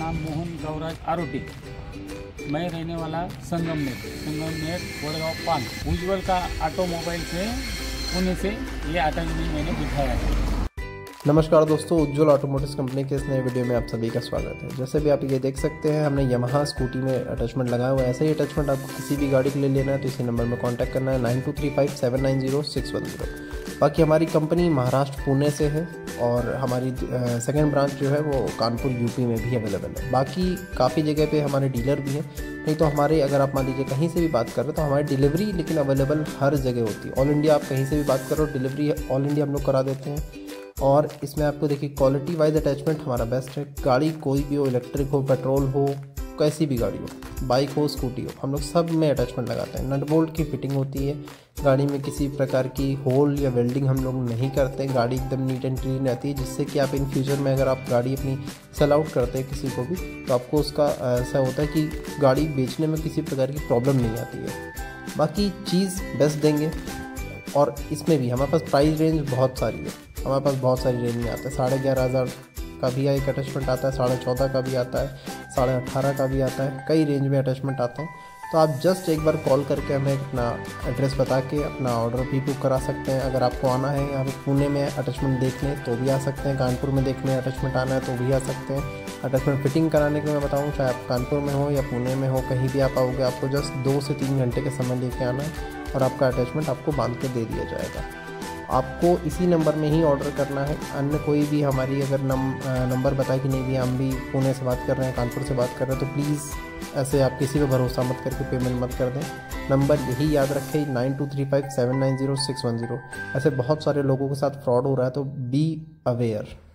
नाम मोहन गौराज आरोटी। मैं रहने वाला संगमनेर गोरेगांव 5। उज्ज्वल का ऑटोमोबाइल से पुणे से ये अटैचमेंट मैंने बिठाया है। नमस्कार दोस्तों, उज्ज्वल ऑटोमोटिव्स कंपनी के इस नए वीडियो में आप सभी का स्वागत है। जैसे भी आप ये देख सकते हैं, हमने यमाहा स्कूटी में अटैचमेंट लगाया हुआ है। ऐसा ही अटैचमेंट आपको किसी भी गाड़ी के लिए लेना है तो इसी नंबर में कांटेक्ट करना है 9235790610। बाकी हमारी कंपनी महाराष्ट्र पुणे से है और हमारी सेकंड ब्रांच जो है वो कानपुर यूपी में भी अवेलेबल है। बाकी काफ़ी जगह पे हमारे डीलर भी हैं। नहीं तो हमारे, अगर आप मान लीजिए कहीं से भी बात कर रहे हो तो हमारी डिलीवरी लेकिन अवेलेबल हर जगह होती है। ऑल इंडिया आप कहीं से भी बात करो, डिलीवरी ऑल इंडिया हम लोग करा देते हैं। और इसमें आपको देखिए क्वालिटी वाइज अटैचमेंट हमारा बेस्ट है। गाड़ी कोई भी हो, इलेक्ट्रिक हो, पेट्रोल हो, कैसी भी गाड़ी हो, बाइक हो, स्कूटी हो, हम लोग सब में अटैचमेंट लगाते हैं। नट बोल्ट की फिटिंग होती है। गाड़ी में किसी प्रकार की होल या वेल्डिंग हम लोग नहीं करते। गाड़ी एकदम नीट एंड क्लीन रहती है, जिससे कि आप इन फ्यूचर में अगर आप गाड़ी अपनी सेल आउट करते हैं किसी को भी, तो आपको उसका ऐसा होता है कि गाड़ी बेचने में किसी प्रकार की प्रॉब्लम नहीं आती है। बाकी चीज़ बेस्ट देंगे। और इसमें भी हमारे पास प्राइस रेंज बहुत सारी है। हमारे पास बहुत सारी रेंज में आता है। 11,500 का भी एक अटैचमेंट आता है, 14,500 का भी आता है, 18,500 का भी आता है। कई रेंज में अटैचमेंट आते हैं। तो आप जस्ट एक बार कॉल करके हमें अपना एड्रेस बता के अपना ऑर्डर भी बुक करा सकते हैं। अगर आपको आना है यहाँ पे पुणे में अटैचमेंट देखने तो भी आ सकते हैं। कानपुर में देखने अटैचमेंट आना है तो भी आ सकते हैं। अटैचमेंट फिटिंग कराने के लिए मैं बताऊँ, चाहे आप कानपुर में हो या पुणे में हो, कहीं भी आप आओगे, आपको जस्ट 2 से 3 घंटे का समय लेके आना है और आपका अटैचमेंट आपको बांध के दे दिया जाएगा। आपको इसी नंबर में ही ऑर्डर करना है। अन्य कोई भी हमारी अगर नंबर बताए कि नहीं भी हम भी पुणे से बात कर रहे हैं, कानपुर से बात कर रहे हैं, तो प्लीज़ ऐसे आप किसी पे भरोसा मत करके पेमेंट मत कर दें। नंबर यही याद रखें 9235790610। ऐसे बहुत सारे लोगों के साथ फ्रॉड हो रहा है, तो बी अवेयर।